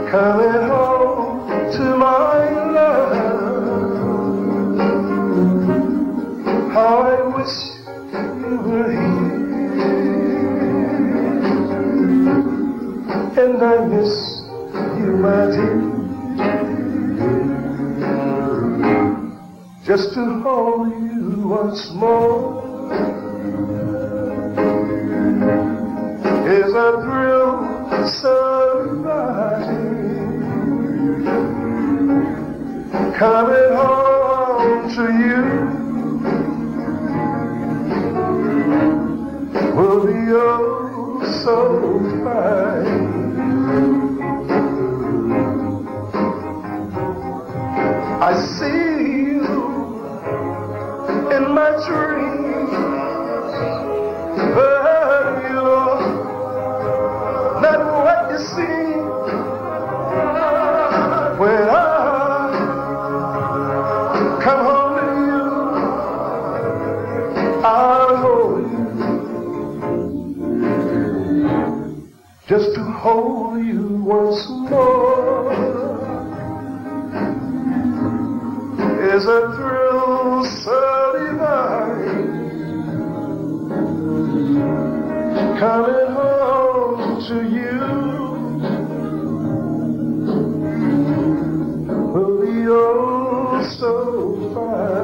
coming home to my love. How I wish you were here, and I miss you, my dear, just to hold you once more is a thrill so divine. Coming home to you will be oh so fine. I see you in my dreams, but you're not what you see. When I come home to you, I'll hold you, just to hold you once more is a thrill so divine. Coming home to you will be oh so fine.